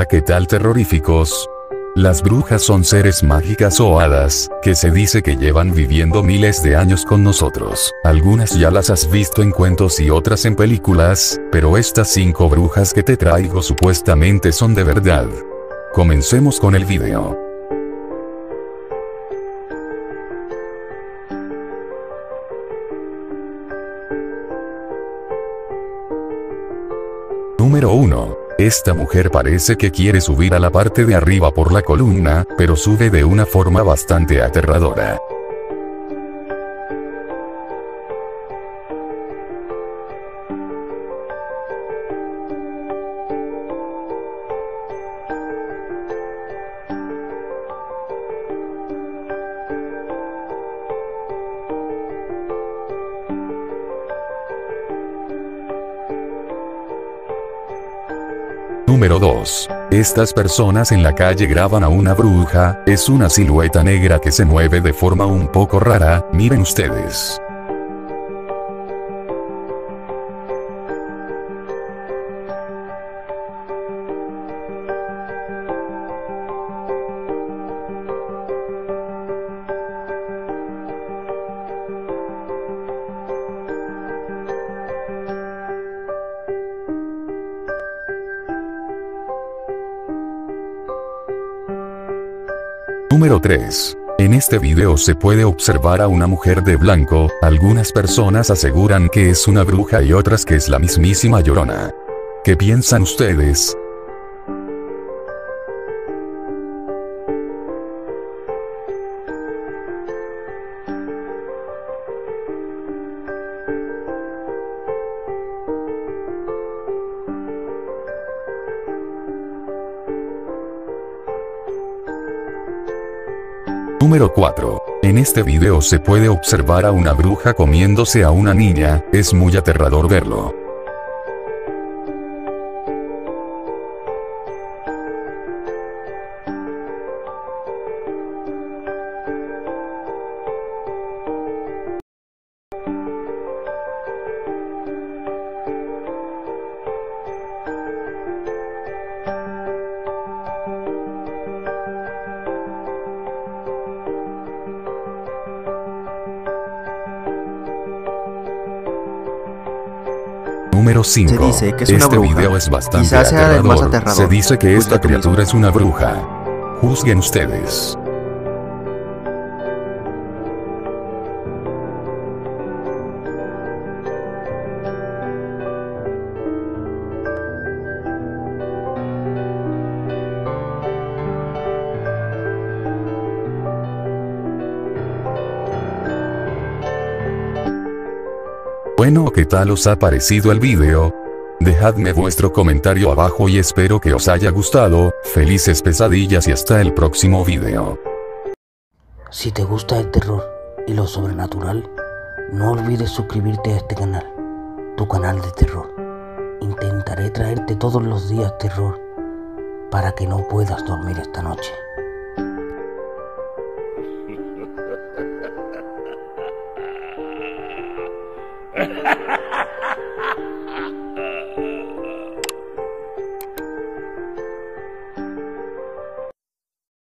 ¿qué tal terroríficos? Las brujas son seres mágicas o hadas, que se dice que llevan viviendo miles de años con nosotros. Algunas ya las has visto en cuentos y otras en películas, pero estas 5 brujas que te traigo supuestamente son de verdad. Comencemos con el video. Número 1. Esta mujer parece que quiere subir a la parte de arriba por la columna, pero sube de una forma bastante aterradora. Número 2. Estas personas en la calle graban a una bruja, es una silueta negra que se mueve de forma un poco rara, miren ustedes. Número 3. En este video se puede observar a una mujer de blanco, algunas personas aseguran que es una bruja y otras que es la mismísima Llorona. ¿Qué piensan ustedes? Número 4. En este video se puede observar a una bruja comiéndose a una niña, es muy aterrador verlo. Número 5. Se dice que es una bruja. Video es bastante Quizás sea el más aterrador. aterrador. Se dice que esta Juzga tú criatura mismo. es una bruja. Juzguen ustedes. Bueno, ¿qué tal os ha parecido el video? Dejadme vuestro comentario abajo y espero que os haya gustado. Felices pesadillas y hasta el próximo video. Si te gusta el terror y lo sobrenatural, no olvides suscribirte a este canal, tu canal de terror. Intentaré traerte todos los días terror para que no puedas dormir esta noche.